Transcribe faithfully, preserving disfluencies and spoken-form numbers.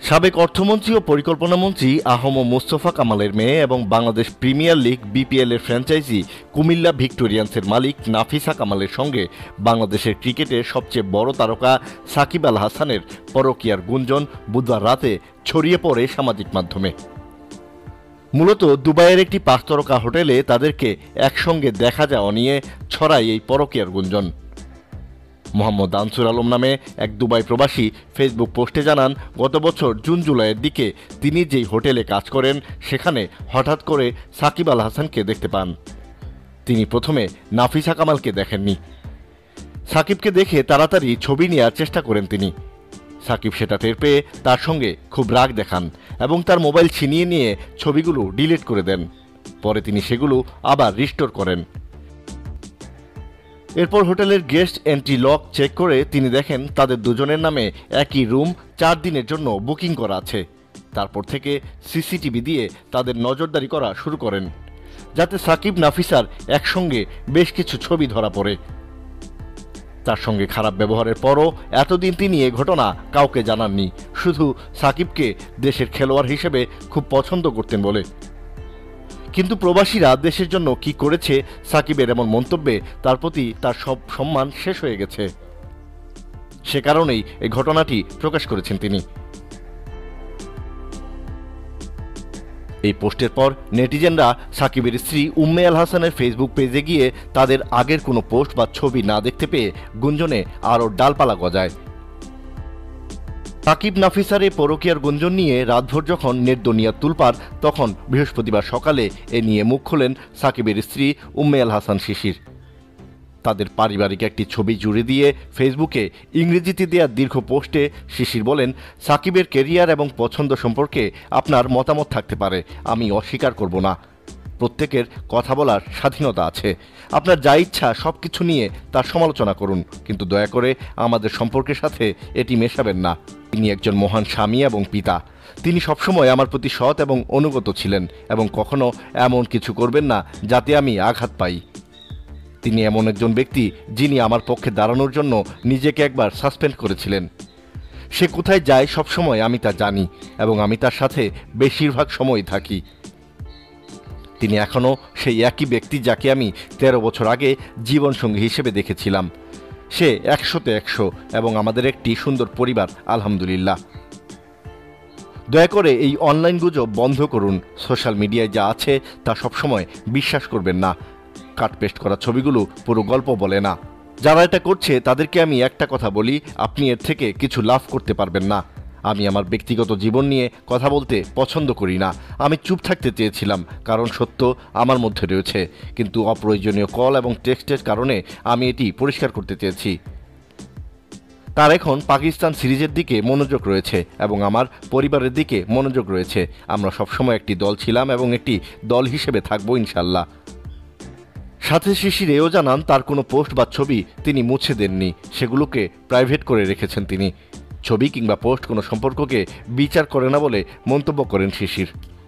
সাবেক অর্থমন্ত্রী ও পরিকল্পনামন্ত্রী আহম মোস্তফা কামালের মেয়ে এবং বাংলাদেশ প্রিমিয়ার লিগ বিপিএল এর ফ্র্যাঞ্চাইজি কুমিল্লা ভিক্টোরিয়ান্সের মালিক নাফিসা কামালের সঙ্গে বাংলাদেশের ক্রিকেটের সবচেয়ে বড় তারকা সাকিব আল হাসানের পরকীয়ার গুঞ্জন বুধবার রাতে ছড়িয়ে পড়ে সামাজিক মাধ্যমে। মূলত দুবাইয়ের একটি পাঁচ তারকা হোটেলে তাদেরকে একসঙ্গে দেখা যাওয়া নিয়ে ছড়ায় এই পরকীয়ার গুঞ্জন। মোহাম্মদ আনসুর আলম নামে এক দুবাই প্রবাসী ফেসবুক পোস্টে জানান, গত বছর জুন জুলাইয়ের দিকে তিনি যেই হোটেলে কাজ করেন সেখানে হঠাৎ করে সাকিব আল হাসানকে দেখতে পান। তিনি প্রথমে নাফিসা কামালকে দেখেননি। সাকিবকে দেখে তাড়াতাড়ি ছবি নেওয়ার চেষ্টা করেন তিনি। সাকিব সেটা টের পেয়ে তার সঙ্গে খুব রাগ দেখান এবং তার মোবাইল ছিনিয়ে নিয়ে ছবিগুলো ডিলিট করে দেন। পরে তিনি সেগুলো আবার রিস্টোর করেন। এরপর হোটেলের গেস্ট এন্ট্রি লক চেক করে তিনি দেখেন তাদের দুজনের নামে একই রুম চার দিনের জন্য বুকিং করা আছে। তারপর থেকে সিসিটিভি দিয়ে তাদের নজরদারি করা শুরু করেন, যাতে সাকিব নাফিসার একসঙ্গে বেশ কিছু ছবি ধরা পড়ে। তার সঙ্গে খারাপ ব্যবহারের পরও এতদিন তিনি এ ঘটনা কাউকে জানাননি, শুধু সাকিবকে দেশের খেলোয়াড় হিসেবে খুব পছন্দ করতেন বলে। কিন্তু প্রবাসীরা দেশের জন্য কি করেছে সাকিবের এমন মন্তব্যে তার প্রতি তার সব সম্মান শেষ হয়ে গেছে। সে কারণেই এই ঘটনাটি প্রকাশ করেছেন তিনি। এই পোস্টের পর নেটিজেনরা সাকিবের স্ত্রী উম্মে আল হাসানের ফেসবুক পেজে গিয়ে তাদের আগের কোনো পোস্ট বা ছবি না দেখতে পেয়ে গুঞ্জনে আরও ডালপালা গজায়। সাকিব নাফিসার এই পরকীয়ার গুঞ্জন নিয়ে রাতভর যখন নেট দুনিয়ার তুলপার, তখন বৃহস্পতিবার সকালে এ নিয়ে মুখ খোলেন সাকিবের স্ত্রী উম্মে আল হাসান শিশির। তাদের পারিবারিক একটি ছবি জুড়ে দিয়ে ফেসবুকে ইংরেজিতে দেওয়া দীর্ঘ পোস্টে শিশির বলেন, সাকিবের কেরিয়ার এবং পছন্দ সম্পর্কে আপনার মতামত থাকতে পারে, আমি অস্বীকার করব না। প্রত্যেকের কথা বলার স্বাধীনতা আছে। আপনার যা ইচ্ছা সব কিছু নিয়ে তার সমালোচনা করুন, কিন্তু দয়া করে আমাদের সম্পর্কের সাথে এটি মেশাবেন না। তিনি একজন মহান স্বামী এবং পিতা। তিনি সবসময় আমার প্রতি সৎ এবং অনুগত ছিলেন এবং কখনো এমন কিছু করবেন না যাতে আমি আঘাত পাই। তিনি এমন একজন ব্যক্তি যিনি আমার পক্ষে দাঁড়ানোর জন্য নিজেকে একবার সাসপেন্ড করেছিলেন। সে কোথায় যায় সবসময় আমি তা জানি এবং আমি তার সাথে বেশিরভাগ সময় থাকি। তিনি এখনও সেই একই ব্যক্তি যাকে আমি তেরো বছর আগে জীবনসঙ্গী হিসেবে দেখেছিলাম। সে একশোতে একশো এবং আমাদের একটি সুন্দর পরিবার, আলহামদুলিল্লাহ। দয়া করে এই অনলাইন গুজব বন্ধ করুন। সোশ্যাল মিডিয়ায় যা আছে তা সবসময় বিশ্বাস করবেন না। কাটপেস্ট করা ছবিগুলো পুরো গল্প বলে না। যারা এটা করছে তাদেরকে আমি একটা কথা বলি, আপনি এর থেকে কিছু লাভ করতে পারবেন না। আমি আমার ব্যক্তিগত জীবন নিয়ে কথা বলতে পছন্দ করি না। আমি চুপ থাকতে চেয়েছিলাম, কারণ সত্য আমার মধ্যে রয়েছে, কিন্তু অপ্রয়োজনীয় কল এবং টেক্সটের কারণে আমি এটি পরিষ্কার করতে চেয়েছি। তার এখন পাকিস্তান সিরিজের দিকে মনোযোগ রয়েছে এবং আমার পরিবারের দিকে মনোযোগ রয়েছে। আমরা সবসময় একটি দল ছিলাম এবং একটি দল হিসেবে থাকবো ইনশাল্লাহ। সাথে শিশির এও জানান, তার কোনো পোস্ট বা ছবি তিনি মুছে দেননি, সেগুলোকে প্রাইভেট করে রেখেছেন তিনি। ছবি কিংবা পোস্ট কোনো সম্পর্ককে বিচার করে না বলে মন্তব্য করেন শিশির।